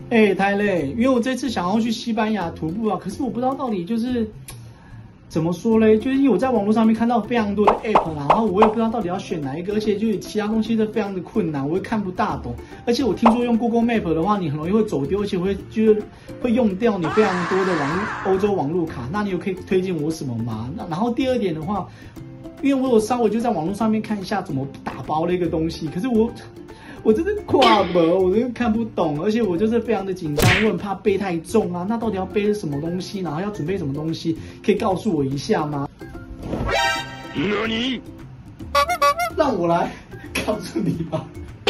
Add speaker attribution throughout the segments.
Speaker 1: 太累，因为我这次想要去西班牙徒步啊，可是我不知道到底就是怎么说嘞，就是因为我在网络上面看到非常多的 app 啦，然后我也不知道到底要选哪一个，而且就是其他东西都非常的困难，我也看不大懂。而且我听说用 Google Map 的话，你很容易会走丢，而且会用掉你非常多的欧洲网络卡。那你有可以推荐我什么吗？然后第二点的话，因为我有稍微就在网络上面看一下怎么打包的一个东西，可是我真的跨博，我真的看不懂，而且我就是非常的紧张，我很怕背太重啊。那到底要背什么东西，然后要准备什么东西，可以告诉我一下吗？让我来告诉你吧。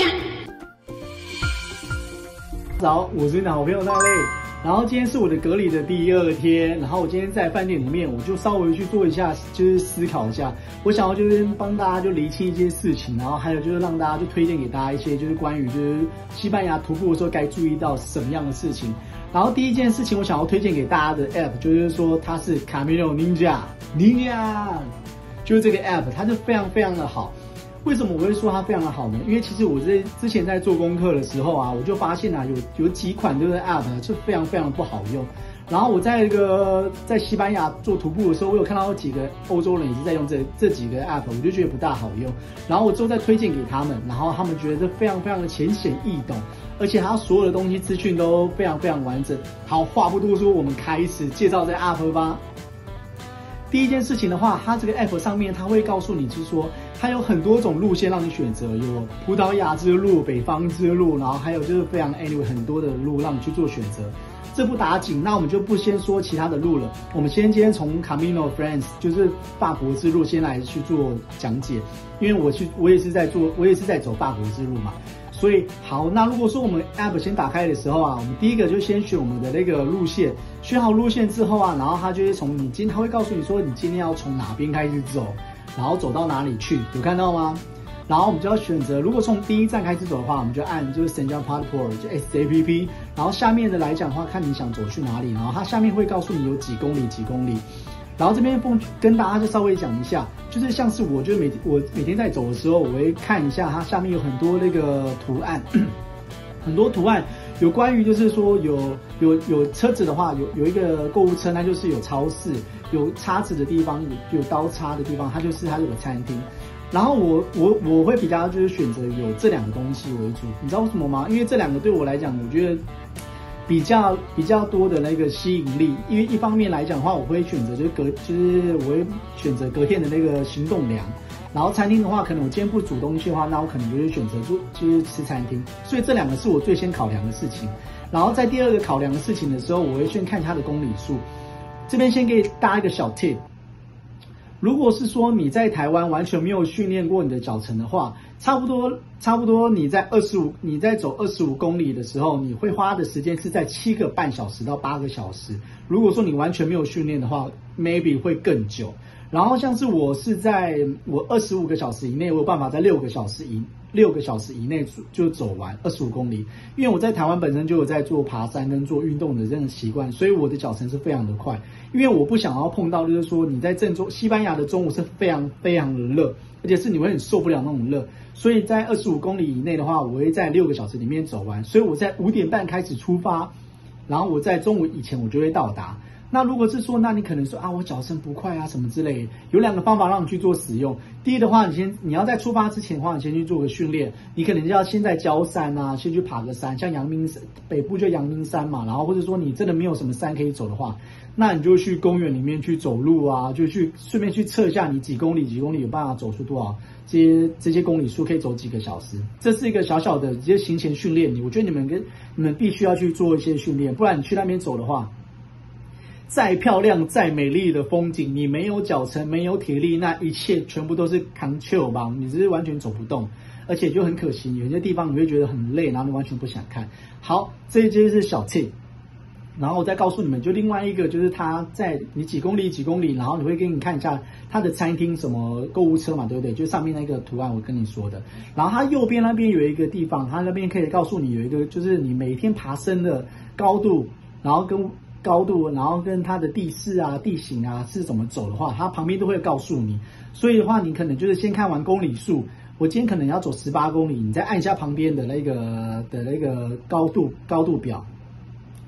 Speaker 1: 早，我是你的好朋友大类。然后今天是我的隔离的第2天，然后我今天在饭店里面，我就稍微去做一下，就是思考一下，我想要就是帮大家就厘清一些事情，然后还有就是让大家就推荐给大家一些就是关于就是西班牙徒步的时候该注意到什么样的事情。然后第一件事情，我想要推荐给大家的 app 就是说它是 Camino Ninja， 就是这个 app， 它就非常非常的好。为什么我会说它非常的好呢？因为其实我之前在做功课的时候啊，我就发现啊，有几款这个 app 呢是非常非常的不好用。然后我在西班牙做徒步的时候，我有看到几个欧洲人也是在用这几个 app， 我就觉得不大好用。然后我之后再推荐给他们，然后他们觉得这非常非常的浅显易懂，而且它所有的东西资讯都非常非常完整。好，话不多说，我们开始介绍这 app 吧。第一件事情的话，它这个 app 上面它会告诉你，就是说它有很多种路线让你选择，有葡萄牙之路、北方之路，然后还有就是非常 很多的路让你去做选择。这不打紧，那我们就不先说其他的路了，我们今天从 Camino France 就是法国之路先来去做讲解，因为我也是在走法国之路嘛。所以好，那如果说我们 app 先打开的时候啊，我们第一个就先选我们的那个路线，选好路线之后啊，然后它就会它会告诉你说你今天要从哪边开始走，然后走到哪里去，有看到吗？然后我们就要选择，如果从第一站开始走的话，我们就按就是 Saint Jean Pied de Port 就 SJPP， 然后下面的来讲的话，看你想走去哪里，然后它下面会告诉你有几公里。然后这边跟大家就稍微讲一下，就是像是我每天在走的时候，我会看一下它下面有很多那个图案，很多图案有关于就是说有车子的话，有一个购物车，那就是有超市，有叉子的地方，有刀叉的地方，它有个餐厅。然后我会比较就是选择有这两个东西为主，你知道为什么吗？因为这两个对我来讲，我觉得比较多的那个吸引力，因为一方面来讲的话，我会选择我会选择隔天的那个行动粮，然后餐厅的话，可能我今天不煮东西的话，那我可能就会选择就是吃餐厅，所以这两个是我最先考量的事情。然后在第二个考量的事情的时候，我会先看它的公里数。这边先给大家一个小 tip。如果是说你在台湾完全没有训练过你的脚程的话，差不多你在走25公里的时候，你会花的时间是在7个半小时到8个小时。如果说你完全没有训练的话 ，maybe 会更久。然后像是我25个小时以内，我有办法在6个小时以内就走完25公里。因为我在台湾本身就有在做爬山跟做运动的这样的习惯，所以我的脚程是非常的快。因为我不想要碰到就是说你在西班牙的中午是非常非常的热，而且是你会很受不了那种热。所以在25公里以内的话，我会在6个小时里面走完。所以我在5点半开始出发，然后我在中午以前我就会到达。那如果是说，那你可能说啊，我脚程不快啊，什么之类的，有2个方法让你去做使用。第一的话，你要在出发之前的话，你先去做个训练，你可能就要先在郊山啊，先去爬个山，像阳明山北部就阳明山嘛，然后或者说你真的没有什么山可以走的话，那你就去公园里面去走路啊，就去顺便去测一下你几公里有办法走出多少这些公里数，可以走几个小时。这是一个小小的直接行前训练，我觉得你们必须要去做一些训练，不然你去那边走的话。再漂亮、再美丽的风景，你没有脚程、没有体力，那一切全部都是扛球吧，你只是完全走不动，而且就很可惜，有些地方你会觉得很累，然后你完全不想看。好，这就是小 tip， 然后我再告诉你们，就另外一个就是它在你几公里，然后你会给你看一下它的餐厅什么购物车嘛，对不对？就上面那个图案我跟你说的，然后它右边那边有一个地方，它那边可以告诉你有一个就是你每天爬升的高度，然后跟它的地势啊、地形啊是怎么走的话，它旁边都会告诉你。所以的话，你可能就是先看完公里数，我今天可能要走18公里，你再按一下旁边的那个高度表，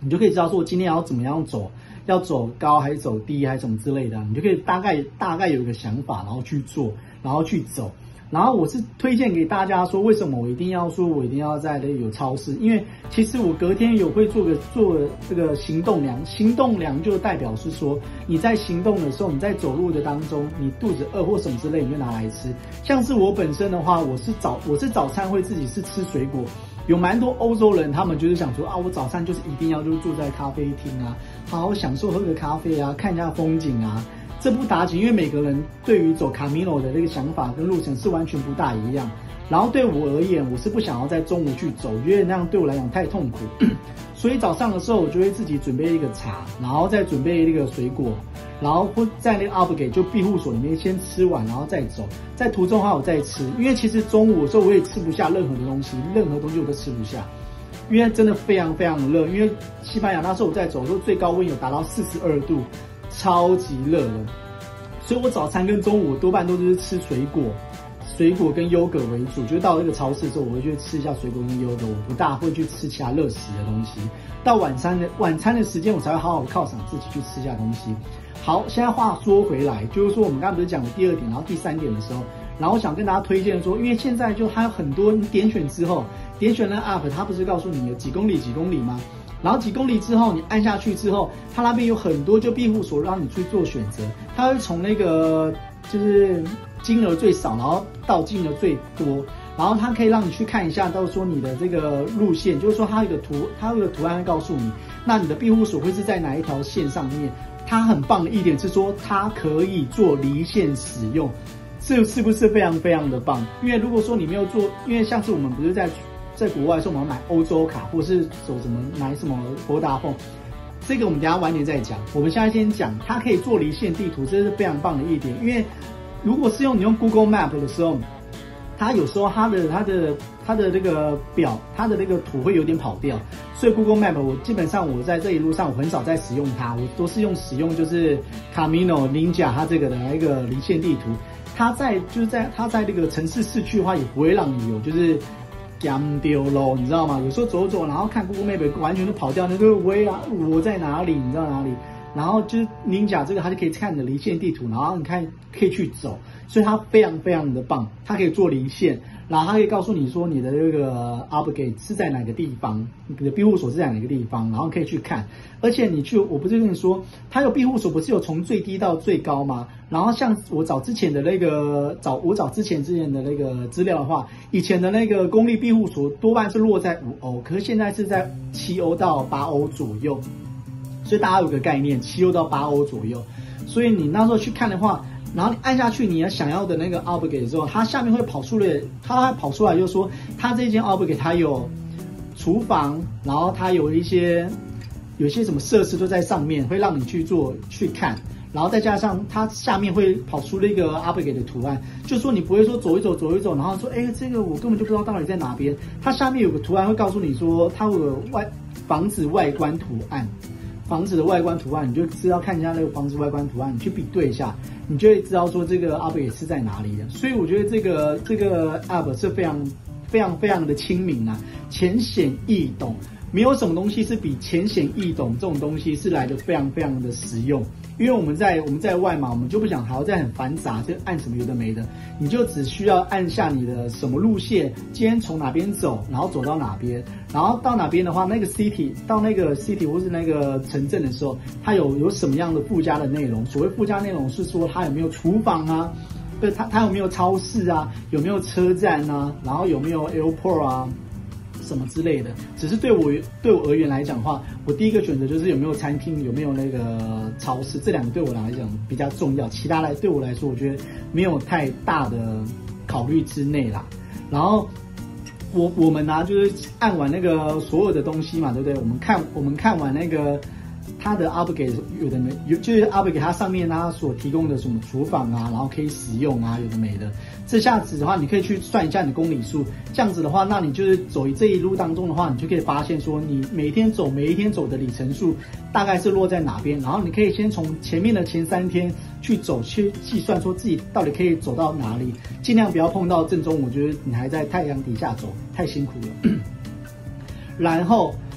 Speaker 1: 你就可以知道说我今天要怎么样走，要走高还是走低还是什么之类的，你就可以大概有一个想法，然后去做，然后去走。然后我是推荐给大家说，为什么我一定要在那有超市？因为其实我隔天会做这个行动粮，行动粮就代表是说你在行动的时候，你在走路的当中，你肚子饿或什么之类，你就拿来吃。像是我本身的话，我是早餐会自己是吃水果。有蛮多欧洲人，他们就是想说啊，我早餐就是一定要就坐在咖啡厅啊，好好享受喝个咖啡啊，看一下风景啊。这不打紧，因为每个人对于走 Camino 的这个想法跟路程是完全不大一样。然后对我而言，我是不想要在中午去走，我觉得那样对我来讲太痛苦。所以早上的时候，我就会自己准备一个茶，然后再准备那个水果，然后会在那个 Albergate 就庇护所里面先吃完，然后再走。在途中的话，我再吃，因为其实中午的时候我也吃不下任何的东西，任何东西我都吃不下，因为真的非常非常的热。因为西班牙那时候我在走的时候，最高温有达到42度，超级热的。所以我早餐跟中午我多半都是吃水果跟优格为主。就是到那个超市之后，我会去吃一下水果跟优格，我不大会去吃其他热食的东西。到晚餐的时间，我才会好好犒赏自己去吃一下东西。好，现在话说回来，就是说我们刚才不是讲了第2点，然后第3点的时候，然后我想跟大家推荐说，因为现在就它有很多，你点选之后，点选那 app， 它不是告诉你有几公里吗？然后几公里之后，你按下去之后，它那边有很多就庇护所让你去做选择，它会从那个就是金额最少，然后到金额最多，然后它可以让你去看一下，到说你的这个路线，就是说它有个图案会告诉你，那你的庇护所会是在哪一条线上面。它很棒的一点是说，它可以做离线使用，这是不是非常非常的棒？因为如果说你没有做，因为像是我们不是在国外的时候，我们要买欧洲卡，或是走什么买什么Vodafone，这个我们等一下晚点再讲。我们现在先讲，它可以做离线地图，这是非常棒的一点。因为如果是你用 Google Map 的时候，它有时候它的这个表，它的那个图会有点跑掉，所以 Google Map 我基本上我在这一路上我很少在使用它，我都是使用就是 Camino Ninja 它这个的一个离线地图。它在这个城市市区的话，也不会让你有就是gamble丢咯，你知道吗？有时候走走，然后看 Google Map 完全都跑掉，那个我在哪里？你知道哪里？然后就是Ninja这个，它就可以看你的离线地图，然后你看可以去走，所以它非常非常的棒，它可以做离线，然后它可以告诉你说你的这个 Albergate 是在哪个地方，你的庇护所是在哪个地方，然后可以去看。而且我不是跟你说，它有庇护所不是有从最低到最高吗？然后像我找之前的那个之前的那个资料的话，以前的那个公立庇护所多半是落在5欧，可是现在是在7欧到8欧左右。所以大家有个概念，7欧到8欧左右。所以你那时候去看的话，然后你按下去你想要的那个 Albergate 之后，它下面会跑出来，就是说它这间 Albergate 它有厨房，然后它有一些什么设施都在上面，会让你去看。然后再加上它下面会跑出那个 Albergate 的图案，就说你不会说走一走，然后说这个我根本就不知道到底在哪边。它下面有个图案会告诉你说它有个房子外观图案。房子的外观图案，你就知道看一下那个房子外观图案，你去比对一下，你就会知道说这个 Albergate 是在哪里的。所以我觉得这个 app 是非常非常非常的亲民啊，浅显易懂，没有什么东西是比浅显易懂这种东西是来的非常非常的实用。因为我们在外嘛，我们就不想还要再很繁杂，就按什么有的没的，你就只需要按下你的什么路线，今天从哪边走，然后走到哪边，然后到哪边的话，那个 city 或是那个城镇的时候，它有什么样的附加的内容？所谓附加内容是说它有没有厨房啊，对，它有没有超市啊，有没有车站啊，然后有没有 airport 啊。什么之类的，只是对我而言来讲的话，我第一个选择就是有没有餐厅，有没有那个超市，这2个对我来讲比较重要。其他对我来说，我觉得没有太大的考虑之内啦。然后我们呢，就是按完那个所有的东西嘛，对不对？我们看完那个它的 Albergate 就是 Albergate 它上面它所提供的什么厨房啊，然后可以使用啊，有的没的。这下子的话，你可以去算一下你的公里数，这样子的话，那你就是走这一路当中的话，你就可以发现说你每一天走的里程数大概是落在哪边，然后你可以先从前面的前3天去计算说自己到底可以走到哪里，尽量不要碰到正中午，我觉得你还在太阳底下走，太辛苦了。然后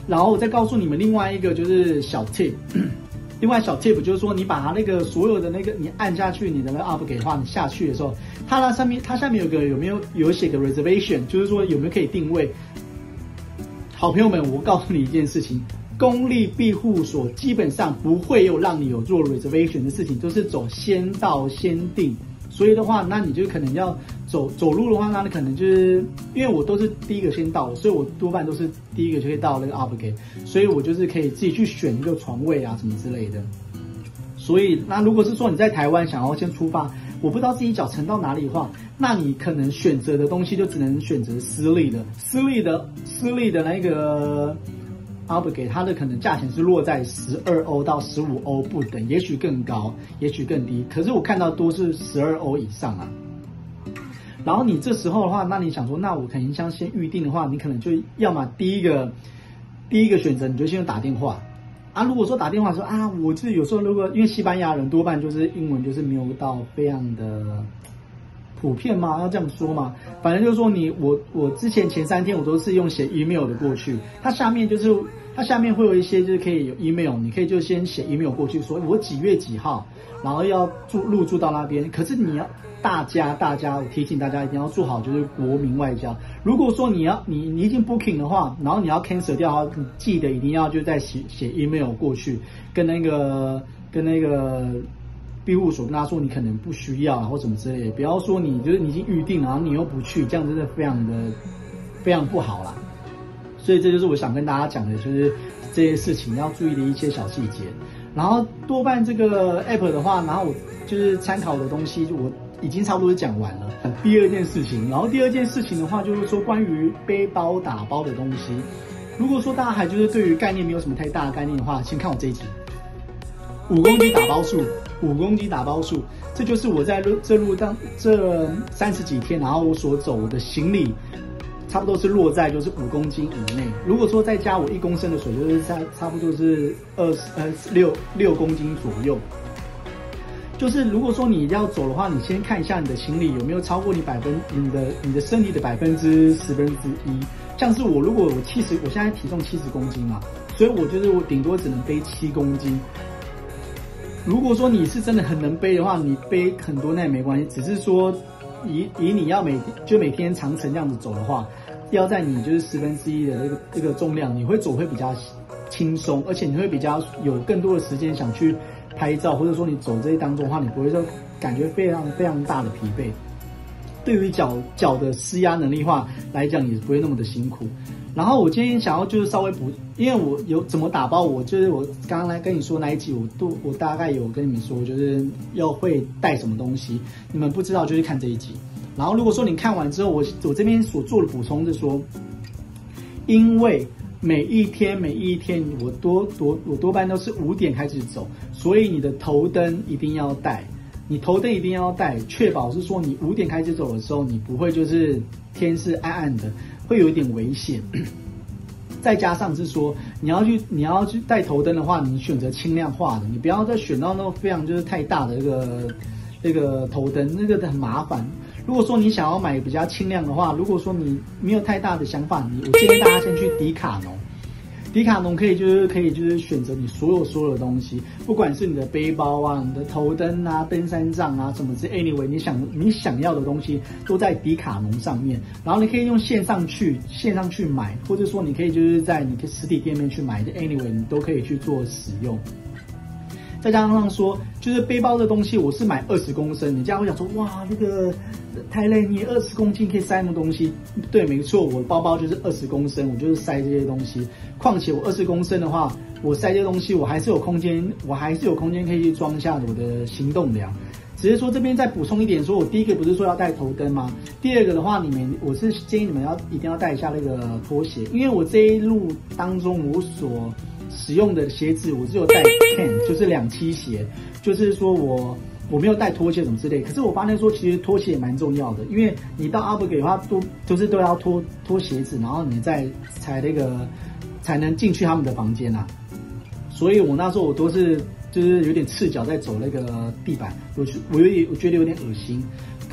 Speaker 1: 然后我再告诉你们另外一个就是小 tip， 另外小 tip 就是说，你把它那个所有的那个你按下去，你的那个 upgrade 的话，你下去的时候，它下面有写个 reservation， 就是说有没有可以定位。好朋友们，我告诉你一件事情，公立庇护所基本上不会有让你有做 reservation 的事情，都是走先到先定。所以的话，那你就可能要走路的话，那你可能就是因为我都是第一个先到的，所以我多半都是第一个就可以到那个 upgrade， 所以我就是可以自己去选一个床位啊什么之类的。所以那如果是说你在台湾想要先出发，我不知道自己脚程到哪里的话，那你可能选择的东西就只能选择私立的那个 upgrade， 它的可能价钱是落在12欧到15欧不等，也许更高，也许更低。可是我看到多是12欧以上啊。然后你这时候的话，那你想说，那我可能想先预定的话，你可能就要么第一个选择，你就先打电话。啊，如果说打电话说啊，我是有时候如果因为西班牙人多半就是英文就是没有到非常的普遍吗？要这样说吗？反正就是说我之前前3天我都是用写 email 的过去，它下面会有一些就是可以有 email， 你可以就先写 email 过去，说我几月几号，然后要入住到那边。可是你要大家，我提醒大家一定要做好就是国民外交。如果说你已经 booking 的话，然后你要 cancel 掉的话，你记得一定要就再写 email 过去，跟那个庇护所跟他说你可能不需要或什么之类的，不要说你已经预定了，然后你又不去，这样真的非常不好啦。所以这就是我想跟大家讲的，就是这些事情要注意的一些小细节。然后多半这个 app 的话，然后我就是参考的东西，我已经差不多讲完了。第二件事情的话，就是说关于背包打包的东西。如果说大家还就是对于概念没有什么太大的概念的话，先看我这一集，5公斤打包数，5公斤打包数，这就是我在这30几天，然后我所走的行李，差不多是落在就是5公斤以内。如果说再加我1公升的水，就是差不多是6公斤左右。就是如果说你要走的话，你先看一下你的行李有没有超过你的身体的1/10。像是我，如果我现在体重70公斤嘛，所以我顶多只能背7公斤。如果说你是真的很能背的话，你背很多那也没关系，只是说以你要每天长程这样子走的话，要在你就是1/10的这个重量，你会走会比较轻松，而且你会比较有更多的时间想去拍照，或者说你走这些当中的话，你不会说感觉非常大的疲惫。对于脚的施压能力的话来讲，也不会那么的辛苦。然后我今天想要就是稍微因为我有怎么打包，我刚刚来跟你说那一集，我大概有跟你们说，就是要会带什么东西，你们不知道就去看这一集。然后如果说你看完之后，我这边所做的补充是说，因为每一天我多半都是5点开始走，所以你的头灯一定要带。你头灯一定要带，确保是说你5点开始走的时候，你不会就是天是暗暗的，会有一点危险。再加上是说你要去带头灯的话，你选择轻量化的，你不要再选到那种非常就是太大的那个头灯，那个很麻烦。如果说你想要买比较轻量的话，如果说你没有太大的想法，我建议大家先去迪卡侬。迪卡侬可以选择你所有的东西，不管是你的背包啊、你的头灯啊、登山杖啊什么之 ，anyway 你想要的东西都在迪卡侬上面。然后你可以用线上去买，或者说你可以就是在你的实体店面去买的 ，anyway 你都可以去做使用。再加上说，就是背包的东西，我是买20公升。你这样会想说，哇，那个太累，你20公斤可以塞什么东西？对，没错，我的包包就是20公升，我就是塞这些东西。况且我20公升的话，我塞这些东西，我还是有空间可以去装下我的行动粮。只是说这边再补充一点，说我第一个不是说要带头灯吗？第二个的话，我是建议你们一定要带一下那个拖鞋，因为我这一路当中我所使用的鞋子，我只有带 10， 就是2栖鞋，就是说我没有带拖鞋什么之类。可是我发现说，其实拖鞋也蛮重要的，因为你到阿布给的话，都要脱鞋子，然后你再才能进去他们的房间啊。所以我那时候我都是就是有点赤脚在走那个地板，我觉得有点恶心。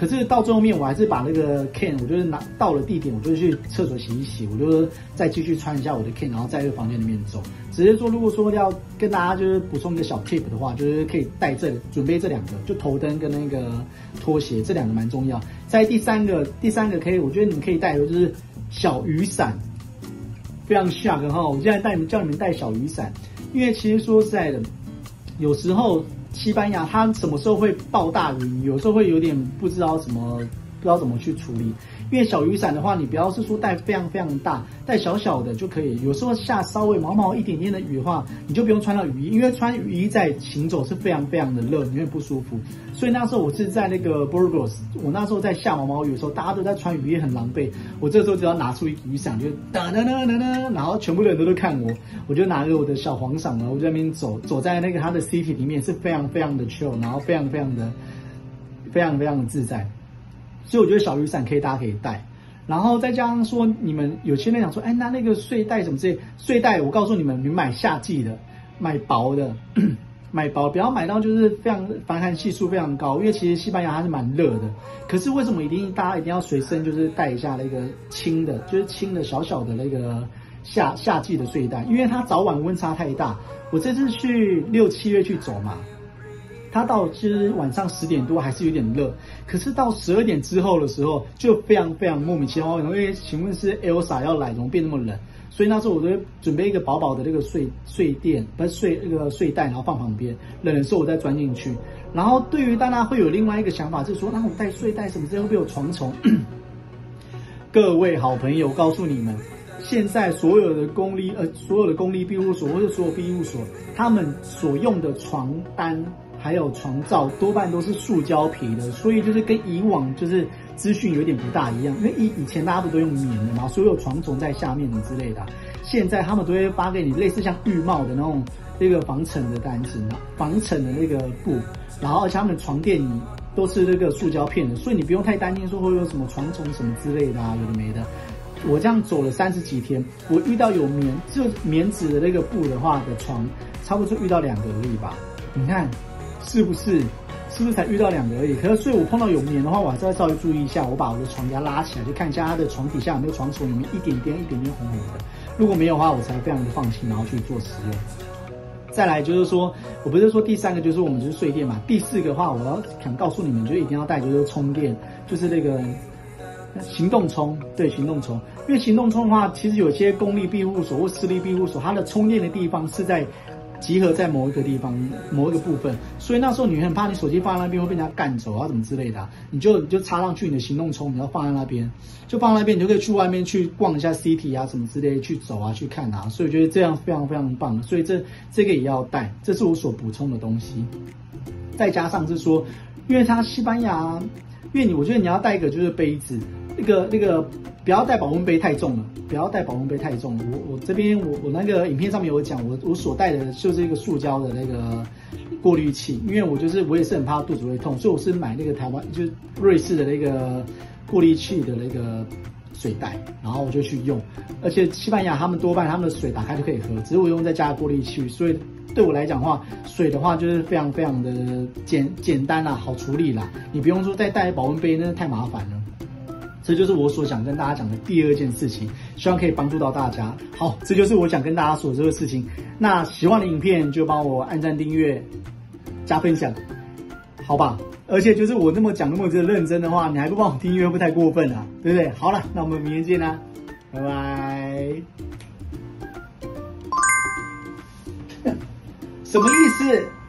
Speaker 1: 可是到最后面我还是把那个 can， 我就是到了地点，我就去厕所洗一洗，我就再继续穿一下我的 can， 然后在这个房间里面走。只是说，如果说要跟大家就是补充一个小 tip 的话，就是可以带准备这2个，就头灯跟那个拖鞋，这2个蛮重要。在第三个可以，我觉得你们可以带的就是小雨伞，非常 shock 哈！我现在叫你们带小雨伞，因为其实说实在的，有时候西班牙它什么时候会暴大雨，有时候会有点不知道怎么去处理。因为小雨伞的话，你不要是说带非常非常大，带小小的就可以。有时候下稍微毛一点点的雨的话，你就不用穿到雨衣，因为穿雨衣在行走是非常非常的热，你会不舒服。所以那时候我是在那个 Burgos， 我那时候在下毛雨的时候，大家都在穿雨衣，很狼狈。我这时候只要拿出一雨伞，就哒，然后全部的人都看我就拿着我的小黄伞了，我在那边走在那个它的 city 里面是非常非常的 chill， 然后非常非常的自在。所以我觉得小雨伞大家可以带，然后再加上说你们有些人想说，哎，那个睡袋什么之类，睡袋我告诉你们，你买夏季的，买薄的，不要买到就是非常防寒系数非常高，因为其实西班牙它是蛮热的。可是为什么大家一定要随身就是带一下那个轻的小小的那个夏季的睡袋，因为它早晚温差太大。我这次去6、7月去走嘛。它到其实晚上10点多还是有点热，可是到12点之后的时候就非常非常莫名其妙。因为请问是 Elsa 要来，怎么变那么冷？所以那时候我都会准备一个薄薄的那个睡袋，然后放旁边，冷的时候我再钻进去。然后对于大家会有另外一个想法，就是说，那我带睡袋什么之类会不会有床虫？各位好朋友，我告诉你们。现在所有的公立庇护所或者所有庇护所，他们所用的床单还有床罩多半都是塑胶皮的，所以就是跟以往就是资讯有点不大一样。因为以前大家不都用棉的嘛，所以有床虫在下面之类的。现在他们都会发给你类似像浴帽的那种那个防尘的单子，防尘的那个布，然后而且他们的床垫椅都是那个塑胶片的，所以你不用太担心说会有什么床虫什么之类的啊，有的没的。我这样走了30几天，我遇到有棉质的那个布的话的床，差不多就遇到2个而已吧。你看，是不是才遇到2个而已？可是所以我碰到有棉的话，我还是要稍微注意一下，我把我的床给它拉起来，就看一下它的床底下有没有床虫，有没有一点点红红的。如果没有的话，我才非常的放心，然后去做使用。再来就是说，我不是说第3个就是我们就是睡垫嘛，第4个的话，我想告诉你们，就一定要带就是充电，就是那个。行动充，对，行动充，因为行动充的话，其实有些公立庇护所或私立庇护所，它的充电的地方是在集合在某一个地方、某一个部分，所以那时候你很怕你手机放在那边会被人家干走啊，怎么之类的、啊，你就插上去你的行动充，你要放在那边，就放在那边，你就可以去外面去逛一下 city 啊，什么之类的，去走啊，去看啊，所以我觉得这样非常非常棒，所以这个也要带，这是我所补充的东西，再加上是说，因为它西班牙，因为我觉得你要带一个就是杯子。那个不要带保温杯太重了，不要带保温杯太重了。我这边我那个影片上面有讲，我所带的就是一个塑胶的那个过滤器，因为我也是很怕肚子会痛，所以我是买那个台湾就是瑞士的那个过滤器的那个水袋，然后我就去用。而且西班牙他们多半他们的水打开就可以喝，只是我用再加过滤器，所以对我来讲的话，水的话就是非常非常的简单啦，好处理啦，你不用说再带保温杯，那太麻烦了。这就是我所想跟大家讲的第2件事情，希望可以帮助到大家。好，这就是我想跟大家说的这个事情。那喜欢的影片就帮我按赞、订阅、加分享，好吧？而且就是我那么讲那么认真的话，你还不帮我订阅，会不会太过分啊？对不对？好了，那我们明天见啦，拜拜。什么意思？